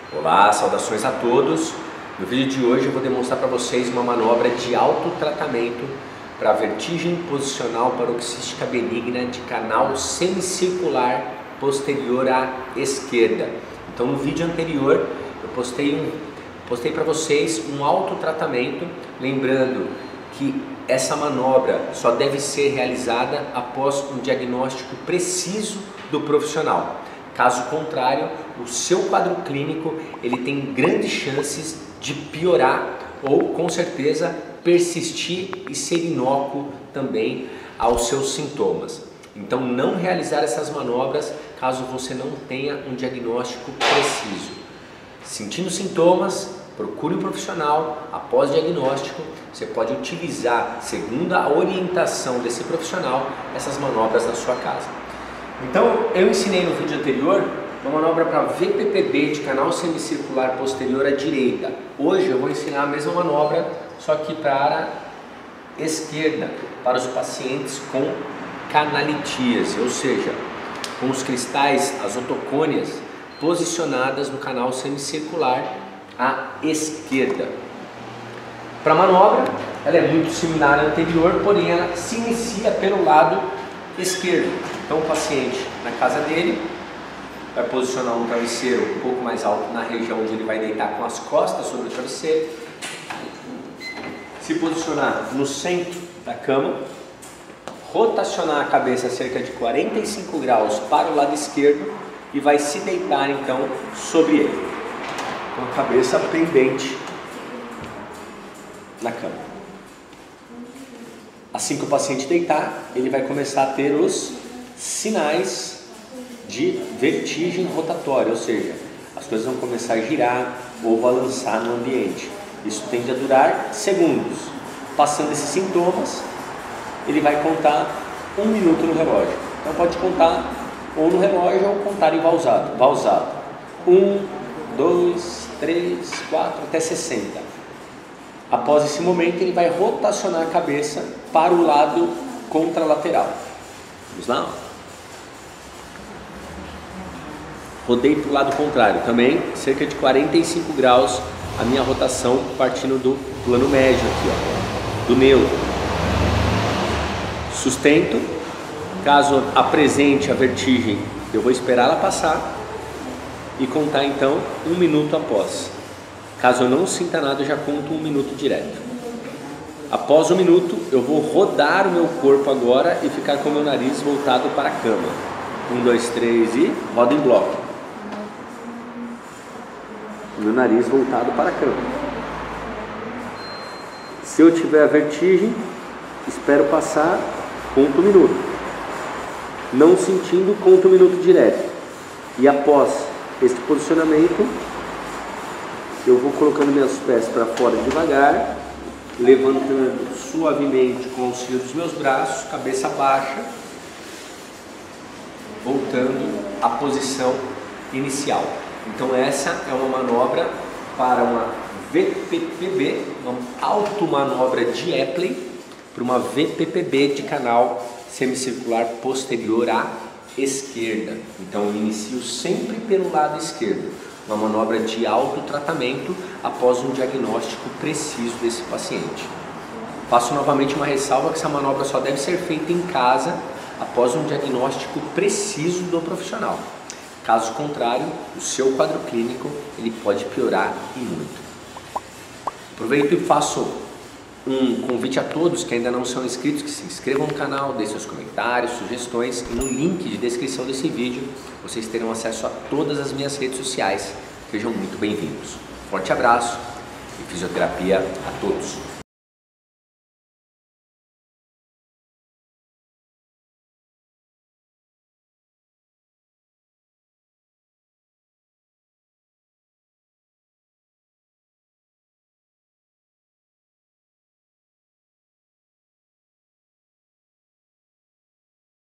Olá, saudações a todos. No vídeo de hoje eu vou demonstrar para vocês uma manobra de autotratamento para vertigem posicional paroxística benigna de canal semicircular posterior à esquerda. Então no vídeo anterior eu postei para vocês um autotratamento, lembrando que essa manobra só deve ser realizada após um diagnóstico preciso do profissional. Caso contrário, o seu quadro clínico ele tem grandes chances de piorar ou com certeza persistir e ser inócuo também aos seus sintomas. Então não realizar essas manobras caso você não tenha um diagnóstico preciso. Sentindo sintomas, procure um profissional. Após diagnóstico, você pode utilizar, segundo a orientação desse profissional, essas manobras na sua casa. Então, eu ensinei no vídeo anterior uma manobra para VPPB de canal semicircular posterior à direita. Hoje eu vou ensinar a mesma manobra, só que para a esquerda, para os pacientes com canalitíase, ou seja, com os cristais, as otocônias, posicionadas no canal semicircular à esquerda. Para a manobra, ela é muito similar à anterior, porém ela se inicia pelo lado esquerdo. Então o paciente, na casa dele, vai posicionar um travesseiro um pouco mais alto na região onde ele vai deitar com as costas sobre o travesseiro, se posicionar no centro da cama, rotacionar a cabeça cerca de 45 graus para o lado esquerdo e vai se deitar então sobre ele, com a cabeça pendente na cama. Assim que o paciente deitar, ele vai começar a ter os sinais de vertigem rotatória, ou seja, as coisas vão começar a girar ou balançar no ambiente. Isso tende a durar segundos. Passando esses sintomas, ele vai contar 1 minuto no relógio. Então pode contar ou no relógio ou contar em pausado. 1, 2, 3, 4, até 60. Após esse momento, ele vai rotacionar a cabeça para o lado contralateral. Vamos lá? Rodei para o lado contrário, também cerca de 45 graus a minha rotação, partindo do plano médio aqui, ó, do neutro. Sustento. Caso apresente a vertigem, eu vou esperar ela passar e contar então 1 minuto após. Caso eu não sinta nada, eu já conto 1 minuto direto. Após 1 minuto, eu vou rodar o meu corpo agora e ficar com o meu nariz voltado para a cama. 1, 2, 3 e roda em bloco. O meu nariz voltado para a cama. Se eu tiver a vertigem, espero passar, conto 1 minuto. Não sentindo, conto 1 minuto direto. E após este posicionamento, eu vou colocando meus pés para fora devagar, levantando suavemente com o auxílio dos meus braços, cabeça baixa, voltando à posição inicial. Então essa é uma manobra para uma VPPB, uma automanobra de Epley, para uma VPPB de canal semicircular posterior à esquerda. Então eu inicio sempre pelo lado esquerdo. Uma manobra de autotratamento após um diagnóstico preciso desse paciente. Faço novamente uma ressalva que essa manobra só deve ser feita em casa após um diagnóstico preciso do profissional. Caso contrário, o seu quadro clínico ele pode piorar e muito. Aproveito e faço um convite a todos que ainda não são inscritos, que se inscrevam no canal, deixem seus comentários, sugestões e no link de descrição desse vídeo vocês terão acesso a todas as minhas redes sociais. Sejam muito bem-vindos. Forte abraço e fisioterapia a todos!